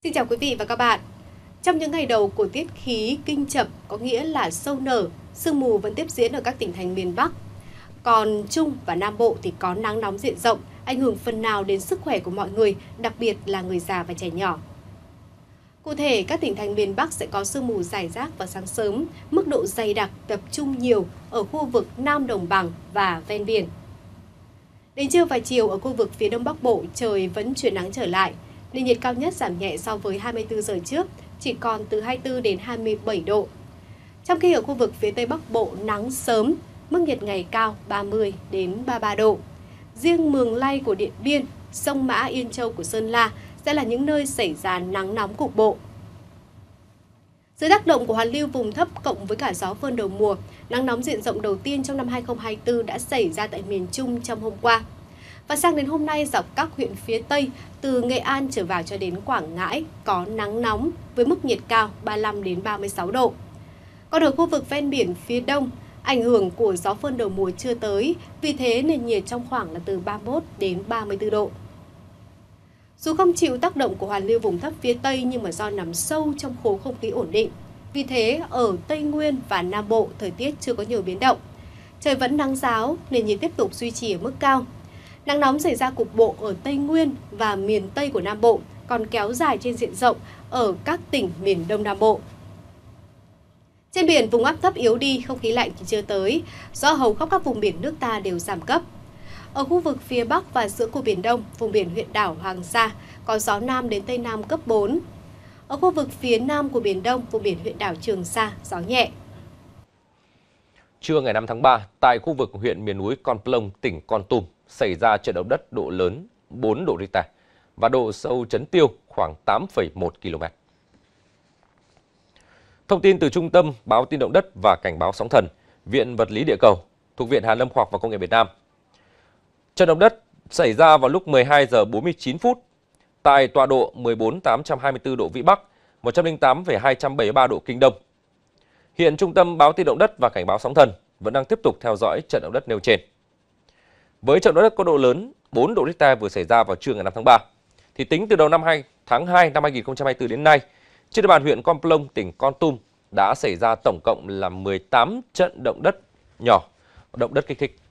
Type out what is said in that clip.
Xin chào quý vị và các bạn. Trong những ngày đầu của tiết khí kinh chập có nghĩa là sâu nở, sương mù vẫn tiếp diễn ở các tỉnh thành miền Bắc. Còn Trung và Nam Bộ thì có nắng nóng diện rộng, ảnh hưởng phần nào đến sức khỏe của mọi người, đặc biệt là người già và trẻ nhỏ. Cụ thể, các tỉnh thành miền Bắc sẽ có sương mù rải rác vào sáng sớm, mức độ dày đặc tập trung nhiều ở khu vực Nam Đồng bằng và ven biển. Đến trưa và chiều ở khu vực phía Đông Bắc Bộ trời vẫn chuyển nắng trở lại. Nền nhiệt cao nhất giảm nhẹ so với 24 giờ trước, chỉ còn từ 24 đến 27 độ. Trong khi ở khu vực phía Tây Bắc Bộ nắng sớm, mức nhiệt ngày cao 30 đến 33 độ. Riêng Mường Lay của Điện Biên, Sông Mã Yên Châu của Sơn La sẽ là những nơi xảy ra nắng nóng cục bộ. Dưới tác động của hoàn lưu vùng thấp cộng với cả gió phơn đầu mùa, nắng nóng diện rộng đầu tiên trong năm 2024 đã xảy ra tại miền Trung trong hôm qua. Và sang đến hôm nay, dọc các huyện phía Tây, từ Nghệ An trở vào cho đến Quảng Ngãi có nắng nóng với mức nhiệt cao 35 đến 36 độ. Còn ở khu vực ven biển phía Đông, ảnh hưởng của gió phơn đầu mùa chưa tới, vì thế nền nhiệt trong khoảng là từ 31 đến 34 độ. Dù không chịu tác động của hoàn lưu vùng thấp phía Tây nhưng mà do nằm sâu trong khối không khí ổn định, vì thế ở Tây Nguyên và Nam Bộ thời tiết chưa có nhiều biến động. Trời vẫn nắng ráo, nền nhiệt tiếp tục duy trì ở mức cao. Nắng nóng xảy ra cục bộ ở Tây Nguyên và miền Tây của Nam Bộ, còn kéo dài trên diện rộng ở các tỉnh miền Đông Nam Bộ. Trên biển, vùng áp thấp yếu đi, không khí lạnh thì chưa tới, do hầu khắp các vùng biển nước ta đều giảm cấp. Ở khu vực phía Bắc và giữa của Biển Đông, vùng biển huyện đảo Hoàng Sa có gió Nam đến Tây Nam cấp 4. Ở khu vực phía Nam của Biển Đông, vùng biển huyện đảo Trường Sa, gió nhẹ. Trưa ngày 5 tháng 3, tại khu vực huyện miền núi Con Plong, tỉnh Kon Tum, xảy ra trận động đất độ lớn 4 độ Richter và độ sâu chấn tiêu khoảng 8,1 km. Thông tin từ Trung tâm Báo tin động đất và Cảnh báo sóng thần, Viện Vật lý Địa cầu, thuộc Viện Hàn lâm Khoa học và Công nghệ Việt Nam. Trận động đất xảy ra vào lúc 12 giờ 49 phút tại tọa độ 14.824 độ Vĩ Bắc, 108,273 độ Kinh Đông. Hiện Trung tâm Báo tin động đất và Cảnh báo sóng thần vẫn đang tiếp tục theo dõi trận động đất nêu trên. Với trận động đất có độ lớn 4 độ Richter vừa xảy ra vào trưa ngày 5 tháng 3, thì tính từ đầu tháng 2 năm 2024 đến nay, trên địa bàn huyện Con Plong, tỉnh Kon Tum đã xảy ra tổng cộng là 18 trận động đất nhỏ, động đất kích thích.